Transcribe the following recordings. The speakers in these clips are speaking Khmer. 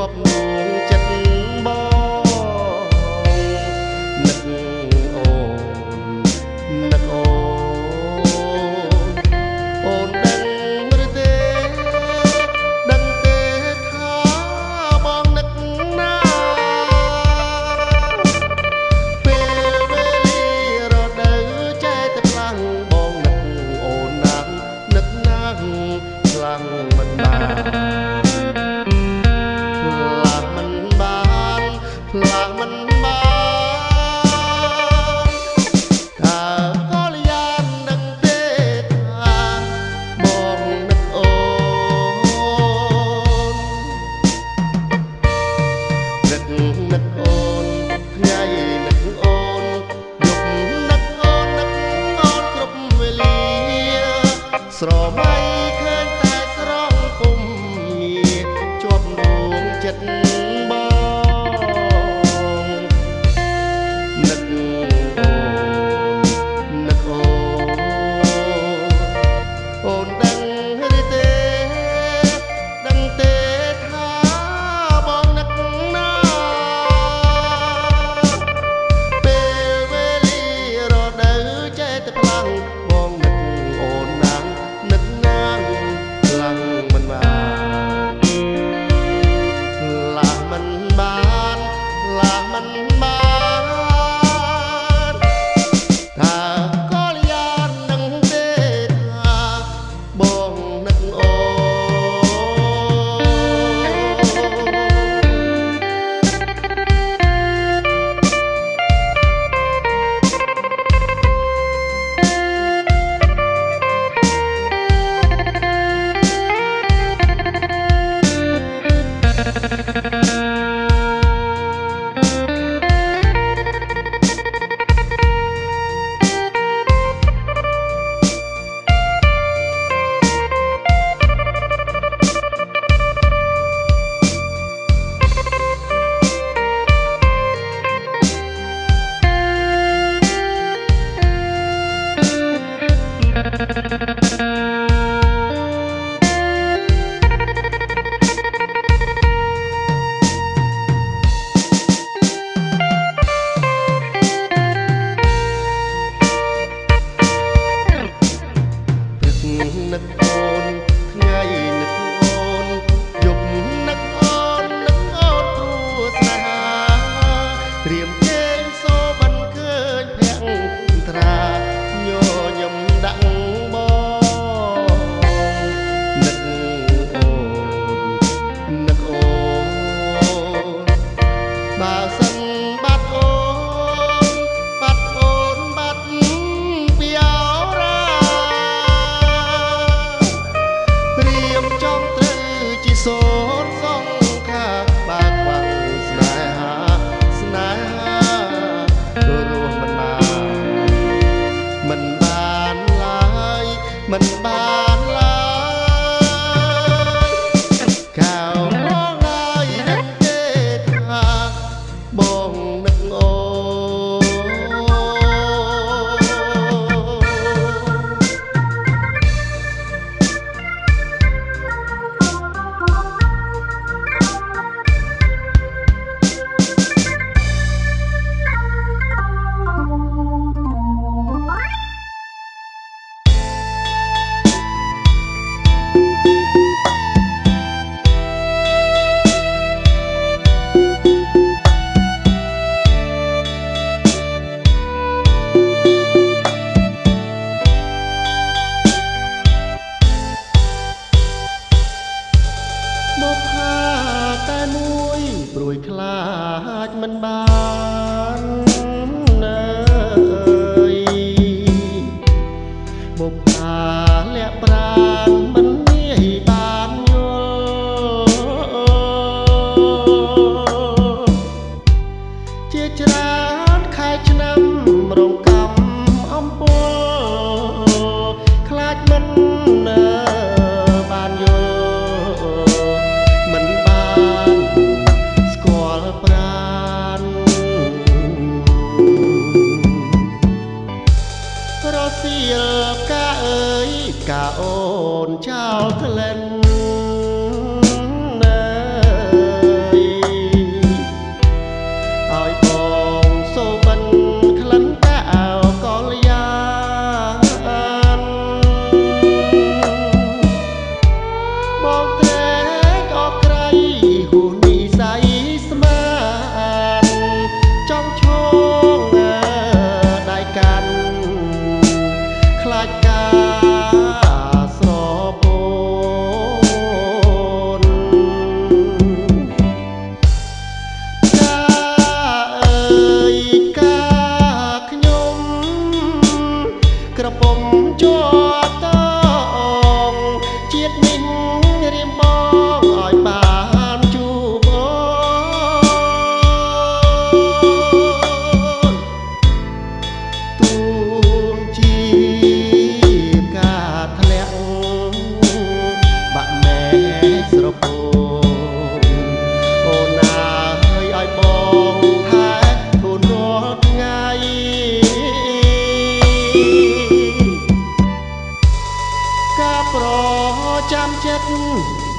ប់ដួងចិត្តបងនឹកអូននឹកអូនដឹងឬទេដឹងទេថាបងនឹកណាពេលវេលារដូវចេះតែខ្លាំងបងនឹកអូនណាស់នឹកណាស់ខ្លាំងមិនបានផ្លាស់មិនបានតើកលយាននឹងទេថាបងនឹកអូននឹកអូនថ្ងៃនឹកអូនយប់នឹកអូននឹកអូនគ្រប់វេលាស្រមៃឃើញតែស្រងពុំងារជាប់ដួងចិត្តនឹកអូនថ្ងៃនឹកអូនយប់នឹកអូនព្រោះស្នេហាត្រៀមគេងសូបិនឃើញភក្ត្រាញញឹមដាក់បងនឹកអូនបើសិនបាត់អូនបាត់ពីអរ៉ាចង់ត្រូវជាសូនសងខាបើខ្វះស្នេហារស់មិនបានឡើយមិនបានឡើយកៅមកហើយនឹកទេថាបងនឹកអូមកហាតែមួយព្រួយខ្លាចមិនបាននៅមកហាលាក់ប្រាណមិនងាយបានយល់ជាច្រើនខែឆ្នាំរងកម្មអំពុលខ្លាចមិនបានយល់មិនបានស្គាល់ប្រាណ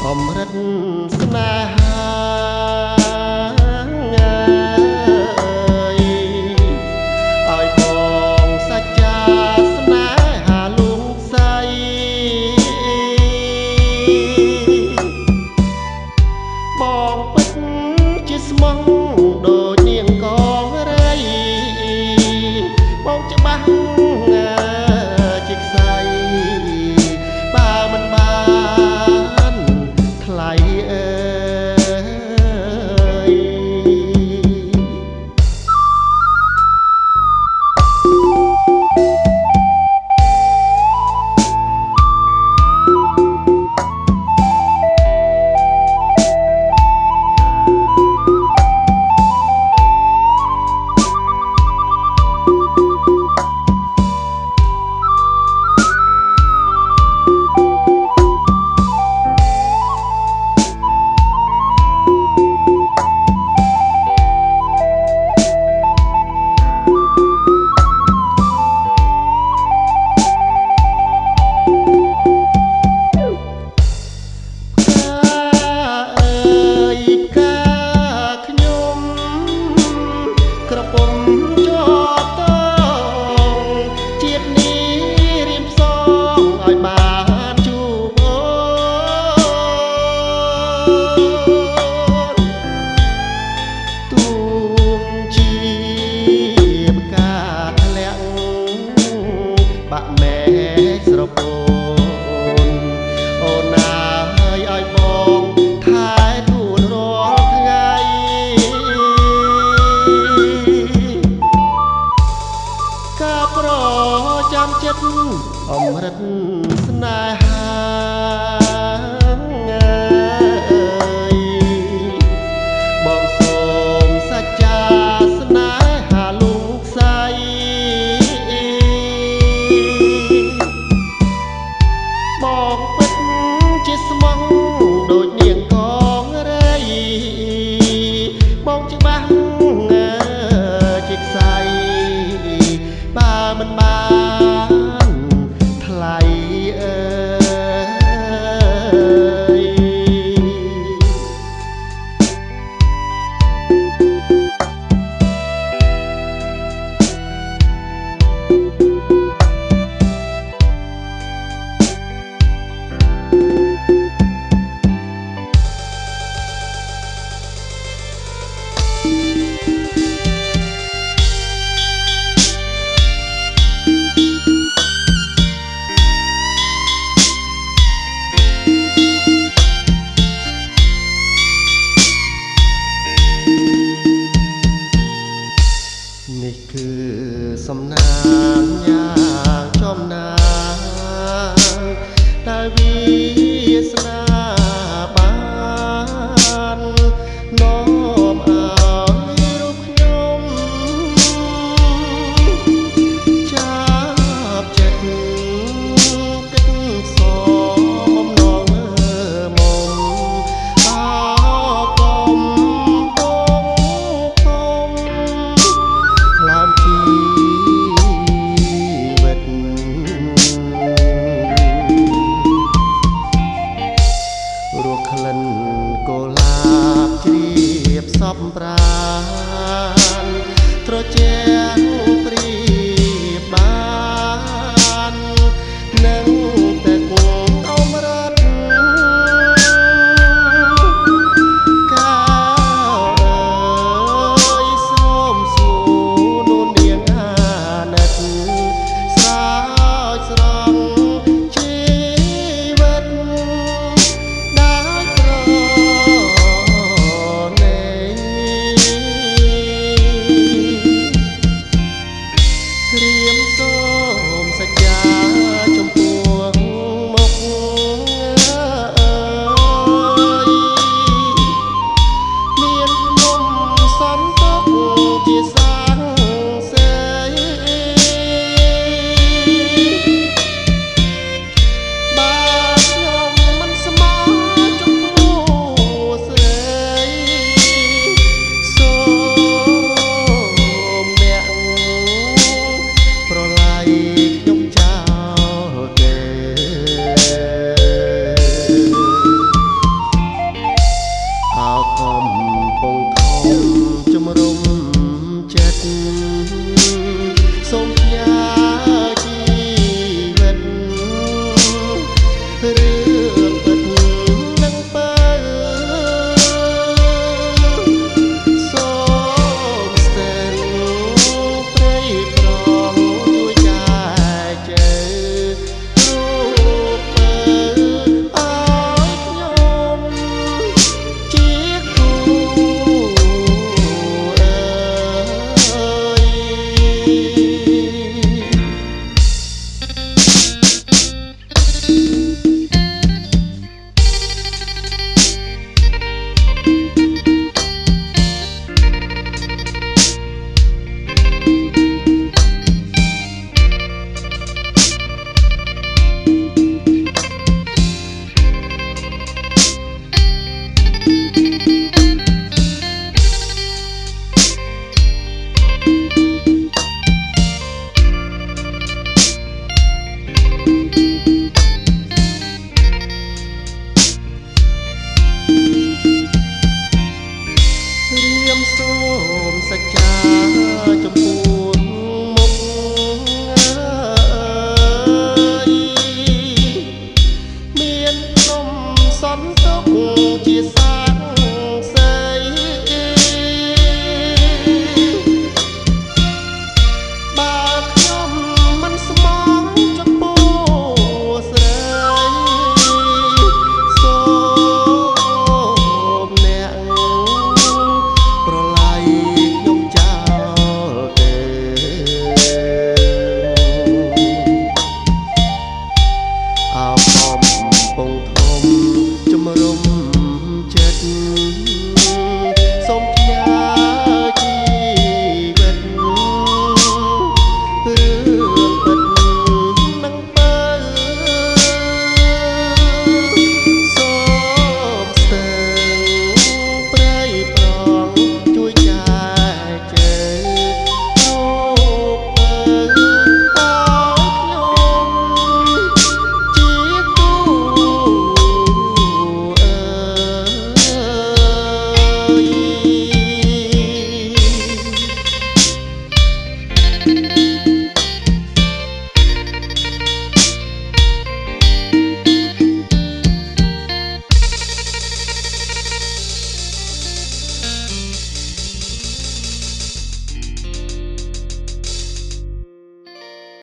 อมរិតស្នេហាឲ្យបងសច្ចាស្នេហាលងស័យបងពិតជាស្មោះដូចនាងកងរៃបងច្បាស់ជាខ្សែបើមិនបានថ្លៃអើយក្រពុំជាប់តងជាតិនេះរៀមសងឲ្យបានជួបអូនទូងជាបកាធ្លាក់បាក់មែកស្រពោនអូនណាឲ្យបងថែខ្លួនរាល់ថ្ងៃការប្រចាំចិត្តអមរិតស្នេហាបងសូមសច្ចាស្នេហាលងស័យបងពិតជាស្មោះដូចនាងកងរៃបងច្បាស់ជាខ្សែបើមិនបានថ្លៃអើយនេះគឺសំណា